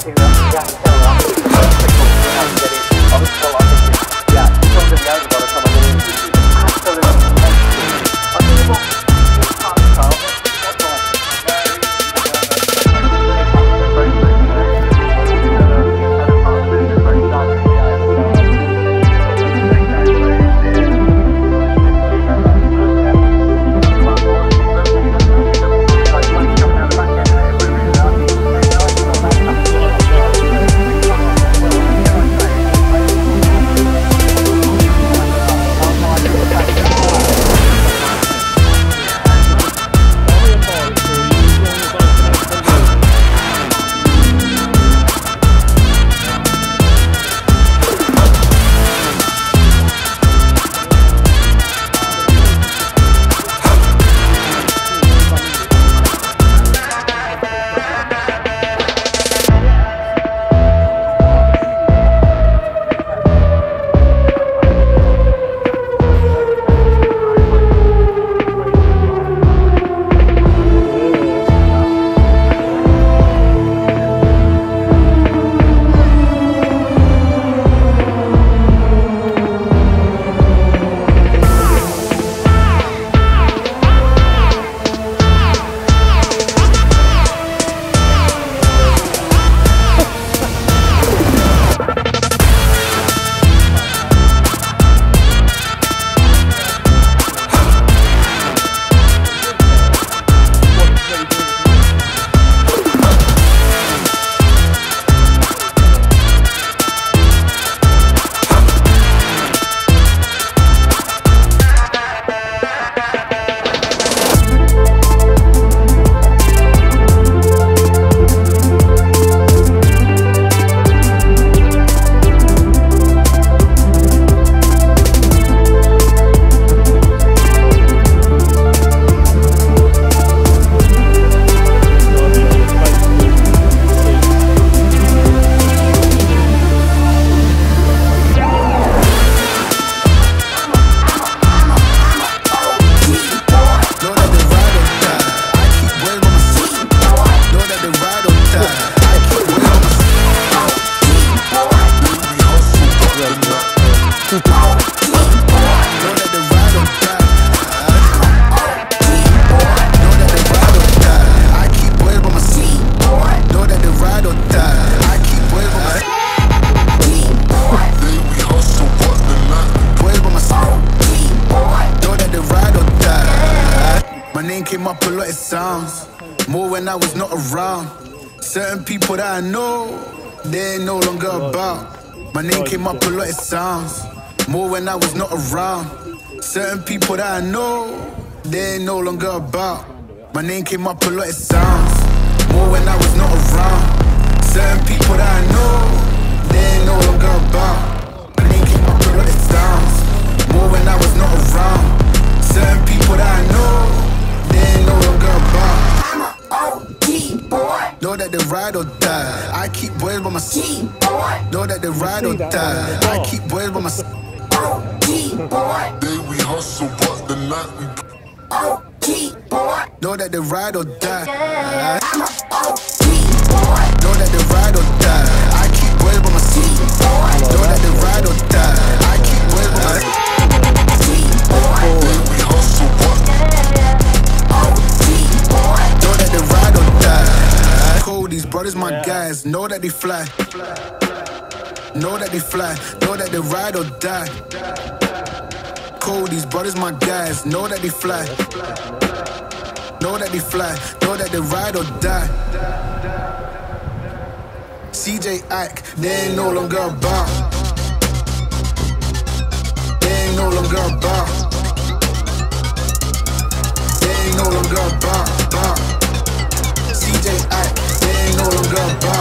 came up a lot of sounds, more when I was not around. Certain people that I know, they ain't no longer about. My name came up a lot of sounds, more when I was not around. Certain people that I know, they ain't no longer about. My name came up a lot of sounds, more when I was not around. Certain people that I know, they ain't no longer about. My name came up a lot of sounds, more when I was not around. Certain people that I know, they ain't no longer about. I'm a OG boy. Know that they ride or die. I keep boys by my side. Know that they ride or die. I keep boys by my side. OG boy. Day we hustle, but the night we OG boy. Know that they ride or die. I'm a OG boy. Know that they ride or die. I keep boys by my side. Know that they ride or die. I keep boys by my side. Day we hustle, but know that they ride or die. Cold, these brothers my guys. Know that they fly. Know that they fly. Know that they ride or die. Cold, these brothers my guys. Know that they fly. Know that they fly. Know that they ride or die. CJ Ike, they ain't no longer about. They ain't no longer about. They ain't no longer about. CJ Ike, they ain't no longer about.